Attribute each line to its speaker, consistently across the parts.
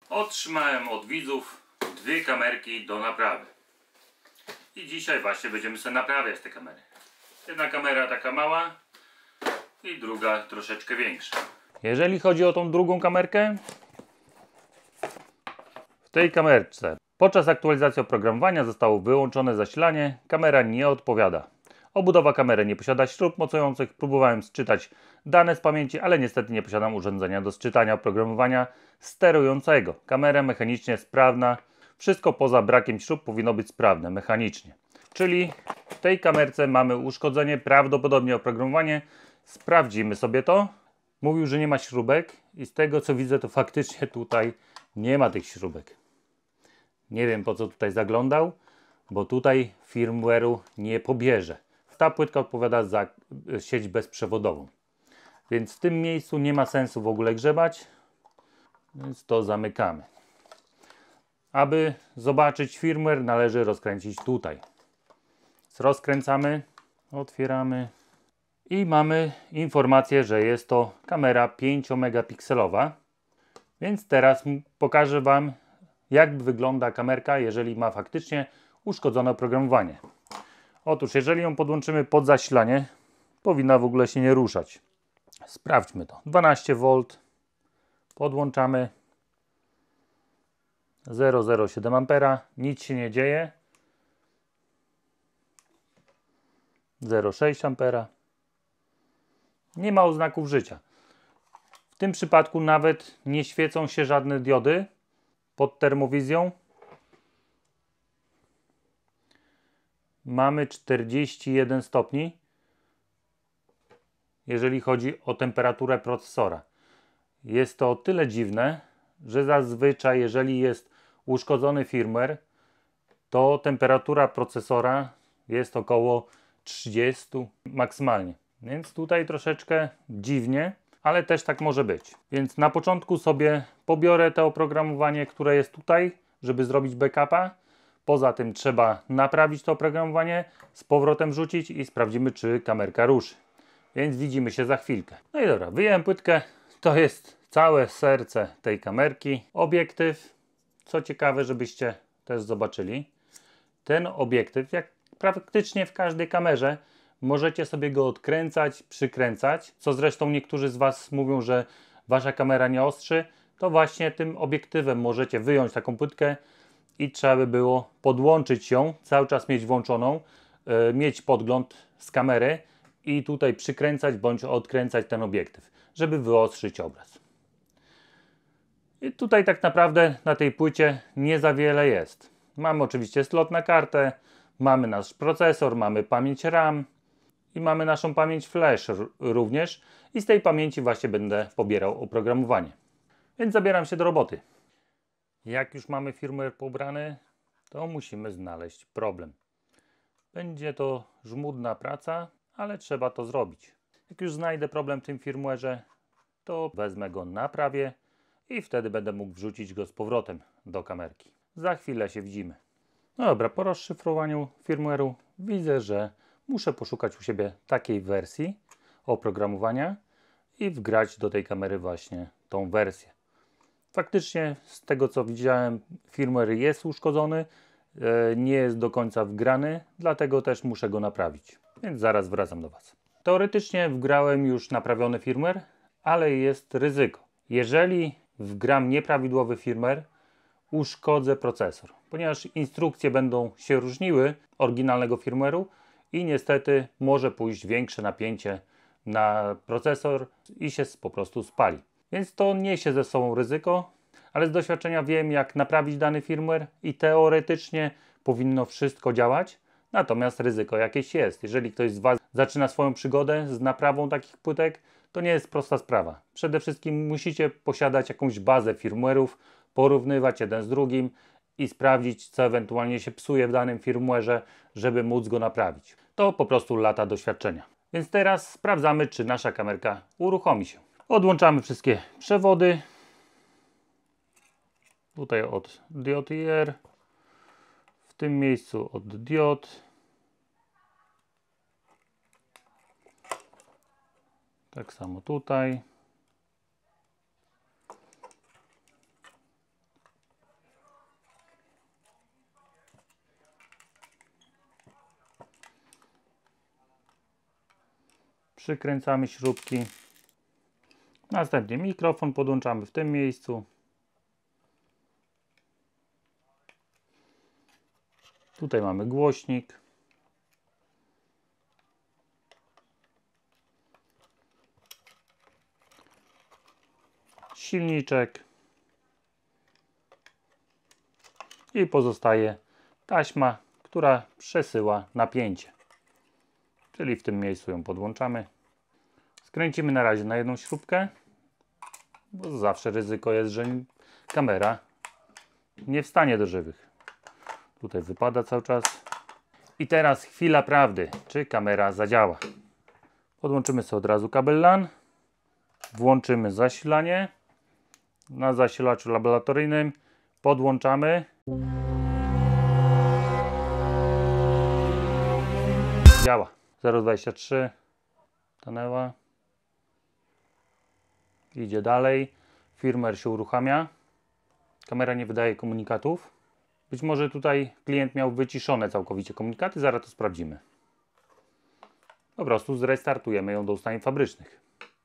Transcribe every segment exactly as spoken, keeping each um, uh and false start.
Speaker 1: Otrzymałem od widzów dwie kamerki do naprawy. I dzisiaj właśnie będziemy sobie naprawiać te kamery. Jedna kamera taka mała i druga troszeczkę większa. Jeżeli chodzi o tą drugą kamerkę, w tej kamerce podczas aktualizacji oprogramowania zostało wyłączone zasilanie. Kamera nie odpowiada. Obudowa kamery nie posiada śrub mocujących. Próbowałem sczytać dane z pamięci, ale niestety nie posiadam urządzenia do sczytania oprogramowania sterującego. Kamera mechanicznie sprawna. Wszystko poza brakiem śrub powinno być sprawne mechanicznie. Czyli w tej kamerce mamy uszkodzenie, prawdopodobnie oprogramowanie. Sprawdzimy sobie to. Mówił, że nie ma śrubek i z tego co widzę, to faktycznie tutaj nie ma tych śrubek. Nie wiem po co tutaj zaglądał, bo tutaj firmware'u nie pobierze. Ta płytka odpowiada za sieć bezprzewodową. Więc w tym miejscu nie ma sensu w ogóle grzebać, więc to zamykamy. Aby zobaczyć firmware, należy rozkręcić tutaj. Rozkręcamy, otwieramy i mamy informację, że jest to kamera pięciomegapikselowa. Więc teraz pokażę Wam, jak wygląda kamerka, jeżeli ma faktycznie uszkodzone oprogramowanie. Otóż, jeżeli ją podłączymy pod zasilanie, powinna w ogóle się nie ruszać. Sprawdźmy to. dwanaście wolt. Podłączamy. zero przecinek zero siedem ampera. Nic się nie dzieje. zero przecinek sześć ampera. Nie ma oznaków życia. W tym przypadku nawet nie świecą się żadne diody pod termowizją. Mamy czterdzieści jeden stopni, jeżeli chodzi o temperaturę procesora. Jest to o tyle dziwne, że zazwyczaj jeżeli jest uszkodzony firmware, to temperatura procesora jest około trzydzieści maksymalnie. Więc tutaj troszeczkę dziwnie, ale też tak może być. Więc na początku sobie pobiorę to oprogramowanie, które jest tutaj, żeby zrobić backupa. Poza tym trzeba naprawić to oprogramowanie, z powrotem wrzucić i sprawdzimy, czy kamerka ruszy. Więc widzimy się za chwilkę. No i dobra, wyjąłem płytkę. To jest całe serce tej kamerki. Obiektyw. Co ciekawe, żebyście też zobaczyli. Ten obiektyw, jak praktycznie w każdej kamerze, możecie sobie go odkręcać, przykręcać. Co zresztą niektórzy z Was mówią, że Wasza kamera nie ostrzy. To właśnie tym obiektywem możecie wyjąć taką płytkę i trzeba by było podłączyć ją, cały czas mieć włączoną, yy, mieć podgląd z kamery i tutaj przykręcać bądź odkręcać ten obiektyw, żeby wyostrzyć obraz. I tutaj tak naprawdę na tej płycie nie za wiele jest. Mamy oczywiście slot na kartę, mamy nasz procesor, mamy pamięć RAM i mamy naszą pamięć flash również i z tej pamięci właśnie będę pobierał oprogramowanie. Więc zabieram się do roboty. Jak już mamy firmware pobrany, to musimy znaleźć problem. Będzie to żmudna praca, ale trzeba to zrobić. Jak już znajdę problem w tym firmware'ze, to wezmę go, naprawię i wtedy będę mógł wrzucić go z powrotem do kamerki. Za chwilę się widzimy. No dobra, po rozszyfrowaniu firmware'u widzę, że muszę poszukać u siebie takiej wersji oprogramowania i wgrać do tej kamery właśnie tą wersję. Faktycznie z tego co widziałem, firmware jest uszkodzony, nie jest do końca wgrany, dlatego też muszę go naprawić. Więc zaraz wracam do Was. Teoretycznie wgrałem już naprawiony firmware, ale jest ryzyko. Jeżeli wgram nieprawidłowy firmware, uszkodzę procesor, ponieważ instrukcje będą się różniły oryginalnego firmware'u i niestety może pójść większe napięcie na procesor i się po prostu spali. Więc to niesie ze sobą ryzyko, ale z doświadczenia wiem, jak naprawić dany firmware i teoretycznie powinno wszystko działać, natomiast ryzyko jakieś jest. Jeżeli ktoś z Was zaczyna swoją przygodę z naprawą takich płytek, to nie jest prosta sprawa. Przede wszystkim musicie posiadać jakąś bazę firmware'ów, porównywać jeden z drugim i sprawdzić, co ewentualnie się psuje w danym firmware'ze, żeby móc go naprawić. To po prostu lata doświadczenia. Więc teraz sprawdzamy, czy nasza kamerka uruchomi się. Odłączamy wszystkie przewody. Tutaj od diod I R. W tym miejscu od diod. Tak samo tutaj. Przykręcamy śrubki. Następnie mikrofon podłączamy w tym miejscu. Tutaj mamy głośnik. Silniczek. I pozostaje taśma, która przesyła napięcie. Czyli w tym miejscu ją podłączamy. Skręcimy na razie na jedną śrubkę, bo zawsze ryzyko jest, że kamera nie wstanie do żywych. Tutaj wypada cały czas. I teraz chwila prawdy, czy kamera zadziała. Podłączymy sobie od razu kabel LAN. Włączymy zasilanie. Na zasilaczu laboratoryjnym podłączamy. Działa. zero dwadzieścia trzy. Stanęła. Idzie dalej. Firmware się uruchamia. Kamera nie wydaje komunikatów. Być może tutaj klient miał wyciszone całkowicie komunikaty. Zaraz to sprawdzimy. Po prostu zrestartujemy ją do ustawień fabrycznych.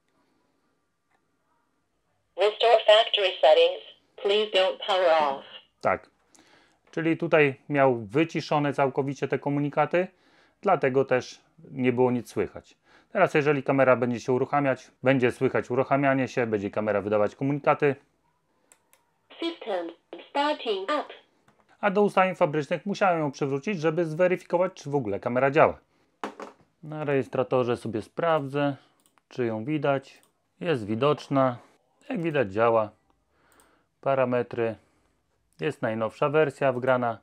Speaker 2: Restore factory settings. Please don't power off.
Speaker 1: Tak. Czyli tutaj miał wyciszone całkowicie te komunikaty. Dlatego też nie było nic słychać. Teraz jeżeli kamera będzie się uruchamiać, będzie słychać uruchamianie się, będzie kamera wydawać komunikaty.
Speaker 2: System starting up.
Speaker 1: A do ustawień fabrycznych musiałem ją przywrócić, żeby zweryfikować, czy w ogóle kamera działa. Na rejestratorze sobie sprawdzę, czy ją widać. Jest widoczna. Jak widać działa. Parametry. Jest najnowsza wersja wgrana.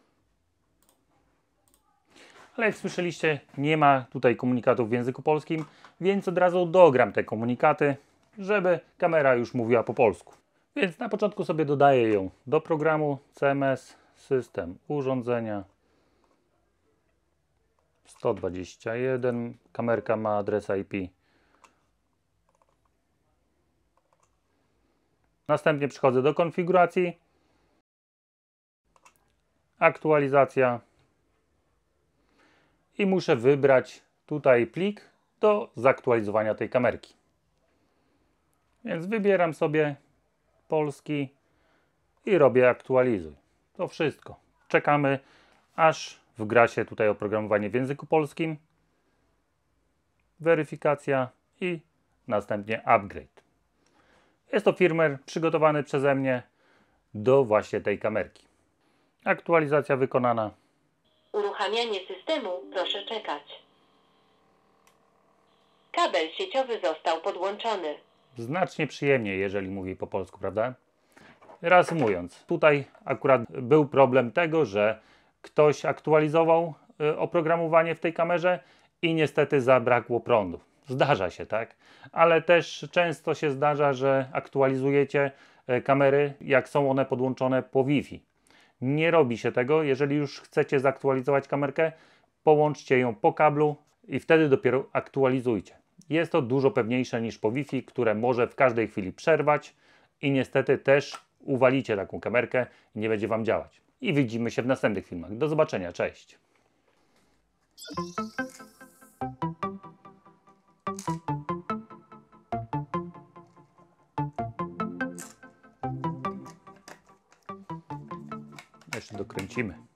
Speaker 1: Ale jak słyszeliście, nie ma tutaj komunikatów w języku polskim, więc od razu dogram te komunikaty, żeby kamera już mówiła po polsku. Więc na początku sobie dodaję ją do programu C M S, system urządzenia sto dwadzieścia jeden, kamerka ma adres I P. Następnie przychodzę do konfiguracji, aktualizacja i muszę wybrać tutaj plik do zaktualizowania tej kamerki. Więc wybieram sobie polski i robię aktualizuj. To wszystko. Czekamy, aż wgra się tutaj oprogramowanie w języku polskim, weryfikacja i następnie upgrade. Jest to firmware przygotowany przeze mnie do właśnie tej kamerki. Aktualizacja wykonana.
Speaker 2: Uruchamianie systemu. Proszę czekać. Kabel sieciowy został podłączony.
Speaker 1: Znacznie przyjemniej, jeżeli mówi po polsku, prawda? Reasumując, tutaj akurat był problem tego, że ktoś aktualizował y, oprogramowanie w tej kamerze i niestety zabrakło prądu. Zdarza się, tak? Ale też często się zdarza, że aktualizujecie y, kamery, jak są one podłączone po Wi-Fi. Nie robi się tego. Jeżeli już chcecie zaktualizować kamerkę, połączcie ją po kablu i wtedy dopiero aktualizujcie. Jest to dużo pewniejsze niż po Wi-Fi, które może w każdej chwili przerwać i niestety też uwalicie taką kamerkę i nie będzie Wam działać. I widzimy się w następnych filmach. Do zobaczenia, cześć! Jeszcze dokręcimy.